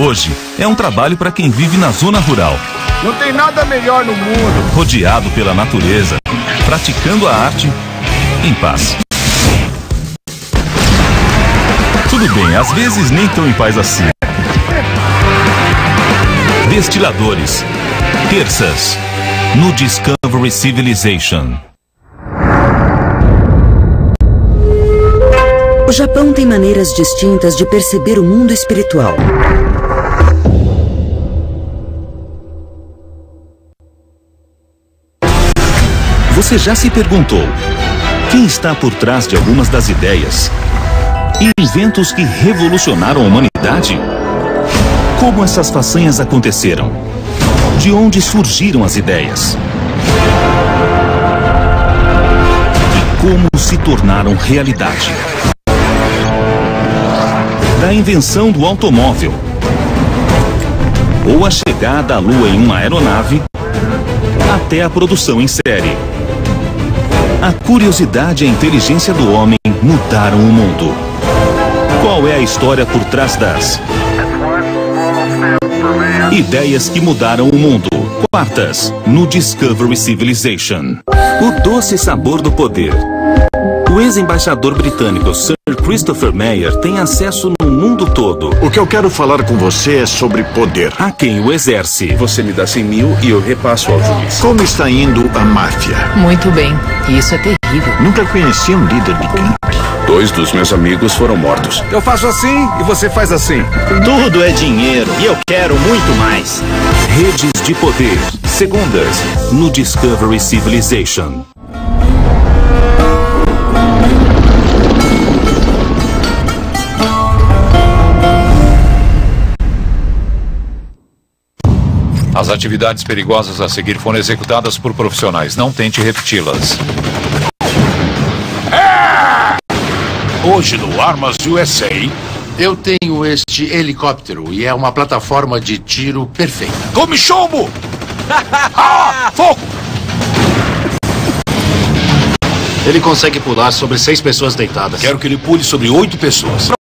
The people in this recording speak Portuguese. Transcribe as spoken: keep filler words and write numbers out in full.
Hoje, é um trabalho para quem vive na zona rural. Não tem nada melhor no mundo. Rodeado pela natureza, praticando a arte em paz. Tudo bem, às vezes nem tão em paz assim. Destiladores. Terças. No Discovery Civilization. O Japão tem maneiras distintas de perceber o mundo espiritual. Você já se perguntou quem está por trás de algumas das ideias e inventos que revolucionaram a humanidade? Como essas façanhas aconteceram? De onde surgiram as ideias? E como se tornaram realidade? Da invenção do automóvel, ou a chegada à Lua em uma aeronave, até a produção em série. A curiosidade e a inteligência do homem mudaram o mundo. Qual é a história por trás das ideias que mudaram o mundo? Quartas, no Discovery Civilization. O doce sabor do poder. O ex-embaixador britânico Sir Christopher Meyer tem acesso no mundo todo. O que eu quero falar com você é sobre poder. A quem o exerce. Você me dá cem mil e eu repasso ao juiz. Como está indo a máfia? Muito bem. Isso é terrível. Nunca conheci um líder de gangue. Dois dos meus amigos foram mortos. Eu faço assim e você faz assim. Tudo é dinheiro e eu quero muito mais. Redes de poder. Segundas, no Discovery Civilization. As atividades perigosas a seguir foram executadas por profissionais. Não tente repeti-las. Hoje no Armas U S A, eu tenho este helicóptero e é uma plataforma de tiro perfeita. Tome chumbo! Ah, fogo! Ele consegue pular sobre seis pessoas deitadas. Quero que ele pule sobre oito pessoas.